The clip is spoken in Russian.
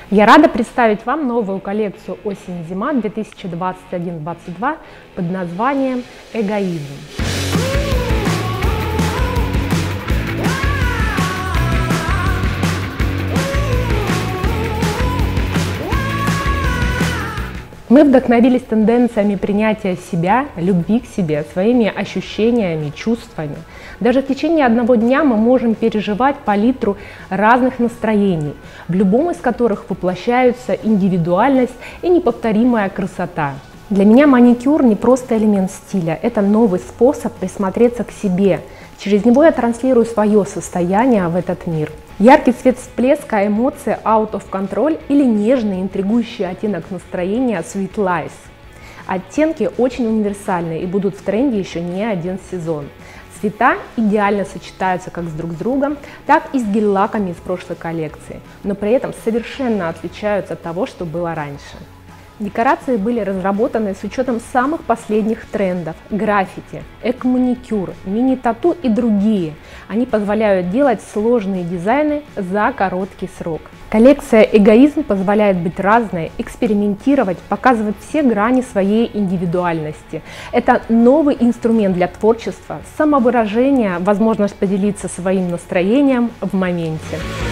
Я рада представить вам новую коллекцию осень-зима 2021-2022 под названием «Эгоизм». Мы вдохновились тенденциями принятия себя, любви к себе, своими ощущениями, чувствами. Даже в течение одного дня мы можем переживать палитру разных настроений, в любом из которых воплощаются индивидуальность и неповторимая красота. Для меня маникюр не просто элемент стиля, это новый способ присмотреться к себе. Через него я транслирую свое состояние в этот мир. Яркий цвет всплеска, эмоции out of control или нежный, интригующий оттенок настроения Sweet Lies. Оттенки очень универсальные и будут в тренде еще не один сезон. Цвета идеально сочетаются как с друг другом, так и с гель-лаками из прошлой коллекции, но при этом совершенно отличаются от того, что было раньше. Декорации были разработаны с учетом самых последних трендов – граффити, эко-маникюр, мини-тату и другие. Они позволяют делать сложные дизайны за короткий срок. Коллекция «Эгоизм» позволяет быть разной, экспериментировать, показывать все грани своей индивидуальности. Это новый инструмент для творчества, самовыражения, возможность поделиться своим настроением в моменте.